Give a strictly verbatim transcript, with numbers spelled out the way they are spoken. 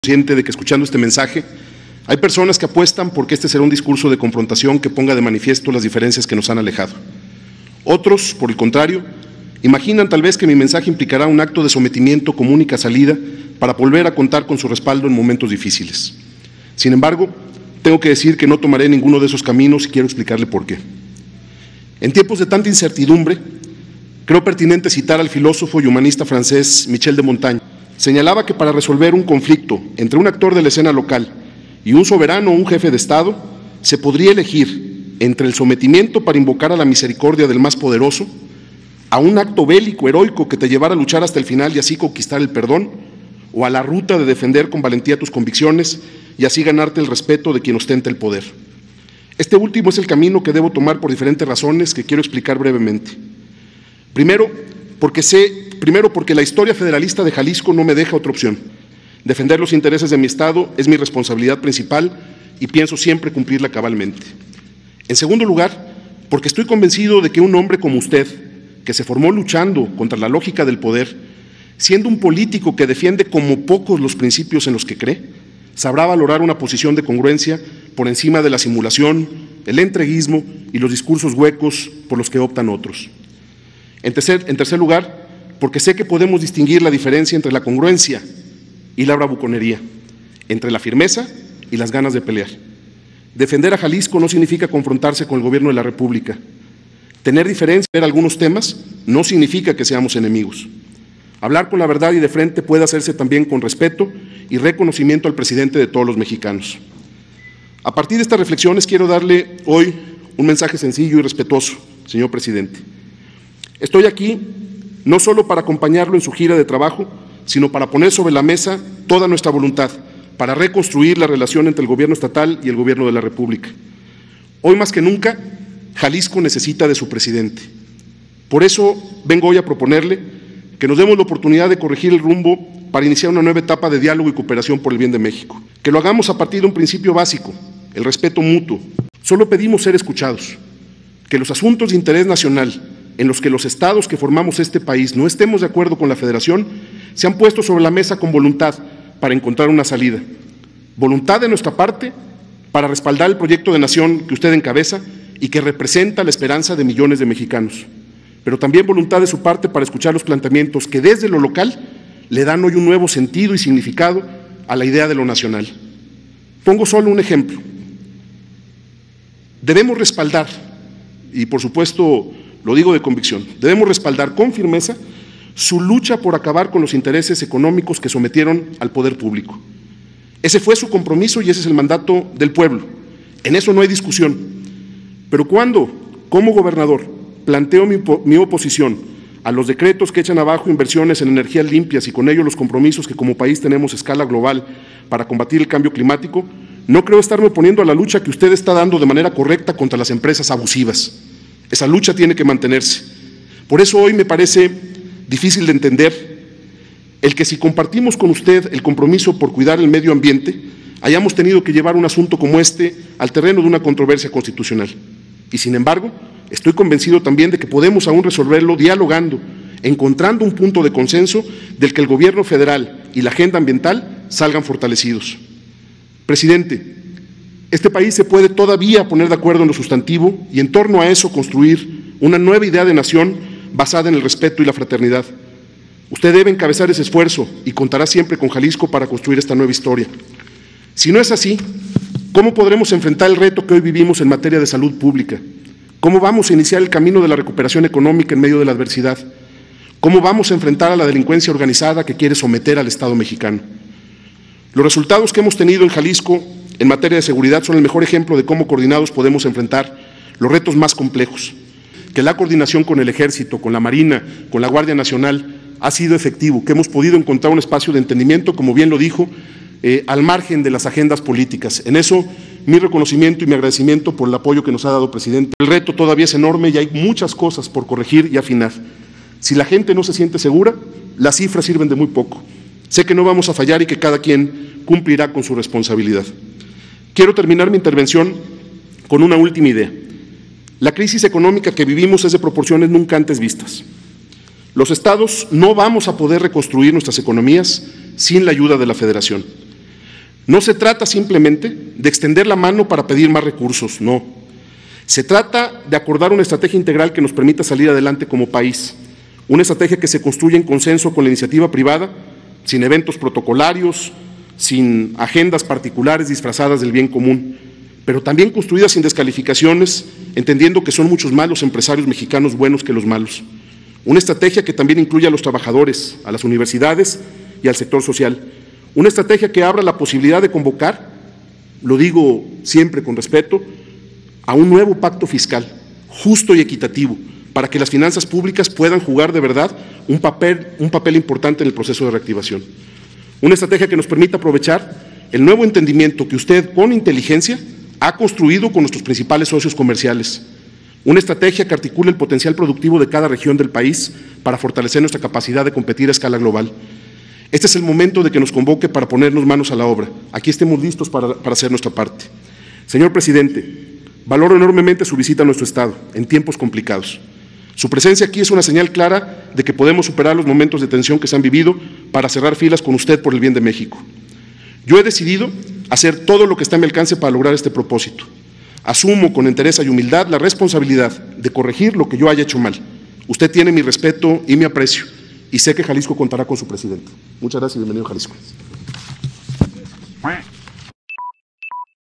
Consciente de que escuchando este mensaje hay personas que apuestan porque este será un discurso de confrontación que ponga de manifiesto las diferencias que nos han alejado. Otros, por el contrario, imaginan tal vez que mi mensaje implicará un acto de sometimiento como única salida para volver a contar con su respaldo en momentos difíciles. Sin embargo, tengo que decir que no tomaré ninguno de esos caminos y quiero explicarle por qué. En tiempos de tanta incertidumbre, creo pertinente citar al filósofo y humanista francés Michel de Montaigne. Señalaba que para resolver un conflicto entre un actor de la escena local y un soberano o un jefe de Estado, se podría elegir entre el sometimiento para invocar a la misericordia del más poderoso, a un acto bélico, heroico, que te llevara a luchar hasta el final y así conquistar el perdón, o a la ruta de defender con valentía tus convicciones y así ganarte el respeto de quien ostenta el poder. Este último es el camino que debo tomar por diferentes razones que quiero explicar brevemente. Primero, porque sé Primero, porque la historia federalista de Jalisco no me deja otra opción. Defender los intereses de mi Estado es mi responsabilidad principal y pienso siempre cumplirla cabalmente. En segundo lugar, porque estoy convencido de que un hombre como usted, que se formó luchando contra la lógica del poder, siendo un político que defiende como pocos los principios en los que cree, sabrá valorar una posición de congruencia por encima de la simulación, el entreguismo y los discursos huecos por los que optan otros. En tercer, en tercer lugar, porque sé que podemos distinguir la diferencia entre la congruencia y la bravuconería, entre la firmeza y las ganas de pelear. Defender a Jalisco no significa confrontarse con el gobierno de la República. Tener diferencia en algunos temas no significa que seamos enemigos. Hablar con la verdad y de frente puede hacerse también con respeto y reconocimiento al presidente de todos los mexicanos. A partir de estas reflexiones quiero darle hoy un mensaje sencillo y respetuoso, señor presidente. Estoy aquí no solo para acompañarlo en su gira de trabajo, sino para poner sobre la mesa toda nuestra voluntad para reconstruir la relación entre el gobierno estatal y el gobierno de la República. Hoy más que nunca, Jalisco necesita de su presidente. Por eso vengo hoy a proponerle que nos demos la oportunidad de corregir el rumbo para iniciar una nueva etapa de diálogo y cooperación por el bien de México. Que lo hagamos a partir de un principio básico, el respeto mutuo. Solo pedimos ser escuchados, que los asuntos de interés nacional en los que los estados que formamos este país no estemos de acuerdo con la Federación, se han puesto sobre la mesa con voluntad para encontrar una salida. Voluntad de nuestra parte para respaldar el proyecto de nación que usted encabeza y que representa la esperanza de millones de mexicanos. Pero también voluntad de su parte para escuchar los planteamientos que desde lo local le dan hoy un nuevo sentido y significado a la idea de lo nacional. Pongo solo un ejemplo. Debemos respaldar, y por supuesto lo digo de convicción, debemos respaldar con firmeza su lucha por acabar con los intereses económicos que sometieron al poder público. Ese fue su compromiso y ese es el mandato del pueblo. En eso no hay discusión. Pero cuando, como gobernador, planteo mi, mi oposición a los decretos que echan abajo inversiones en energías limpias y con ello los compromisos que como país tenemos a escala global para combatir el cambio climático, no creo estarme oponiendo a la lucha que usted está dando de manera correcta contra las empresas abusivas. Esa lucha tiene que mantenerse. Por eso hoy me parece difícil de entender el que si compartimos con usted el compromiso por cuidar el medio ambiente, hayamos tenido que llevar un asunto como este al terreno de una controversia constitucional. Y sin embargo, estoy convencido también de que podemos aún resolverlo dialogando, encontrando un punto de consenso del que el gobierno federal y la agenda ambiental salgan fortalecidos. Presidente, este país se puede todavía poner de acuerdo en lo sustantivo y en torno a eso construir una nueva idea de nación basada en el respeto y la fraternidad. Usted debe encabezar ese esfuerzo y contará siempre con Jalisco para construir esta nueva historia. Si no es así, ¿cómo podremos enfrentar el reto que hoy vivimos en materia de salud pública? ¿Cómo vamos a iniciar el camino de la recuperación económica en medio de la adversidad? ¿Cómo vamos a enfrentar a la delincuencia organizada que quiere someter al Estado mexicano? Los resultados que hemos tenido en Jalisco en materia de seguridad son el mejor ejemplo de cómo coordinados podemos enfrentar los retos más complejos. Que la coordinación con el Ejército, con la Marina, con la Guardia Nacional ha sido efectivo, que hemos podido encontrar un espacio de entendimiento, como bien lo dijo, eh, al margen de las agendas políticas. En eso, mi reconocimiento y mi agradecimiento por el apoyo que nos ha dado, presidente. El reto todavía es enorme y hay muchas cosas por corregir y afinar. Si la gente no se siente segura, las cifras sirven de muy poco. Sé que no vamos a fallar y que cada quien cumplirá con su responsabilidad. Quiero terminar mi intervención con una última idea. La crisis económica que vivimos es de proporciones nunca antes vistas. Los estados no vamos a poder reconstruir nuestras economías sin la ayuda de la Federación. No se trata simplemente de extender la mano para pedir más recursos, no. Se trata de acordar una estrategia integral que nos permita salir adelante como país, una estrategia que se construya en consenso con la iniciativa privada, sin eventos protocolarios, sin agendas particulares disfrazadas del bien común, pero también construida sin descalificaciones, entendiendo que son muchos más los empresarios mexicanos buenos que los malos. Una estrategia que también incluya a los trabajadores, a las universidades y al sector social. Una estrategia que abra la posibilidad de convocar, lo digo siempre con respeto, a un nuevo pacto fiscal, justo y equitativo, para que las finanzas públicas puedan jugar de verdad un papel, un papel importante en el proceso de reactivación. Una estrategia que nos permita aprovechar el nuevo entendimiento que usted, con inteligencia, ha construido con nuestros principales socios comerciales. Una estrategia que articule el potencial productivo de cada región del país para fortalecer nuestra capacidad de competir a escala global. Este es el momento de que nos convoque para ponernos manos a la obra. Aquí estemos listos para, para hacer nuestra parte. Señor presidente, valoro enormemente su visita a nuestro Estado en tiempos complicados. Su presencia aquí es una señal clara de que podemos superar los momentos de tensión que se han vivido para cerrar filas con usted por el bien de México. Yo he decidido hacer todo lo que está a mi alcance para lograr este propósito. Asumo con entereza y humildad la responsabilidad de corregir lo que yo haya hecho mal. Usted tiene mi respeto y mi aprecio, y sé que Jalisco contará con su presidente. Muchas gracias y bienvenido a Jalisco.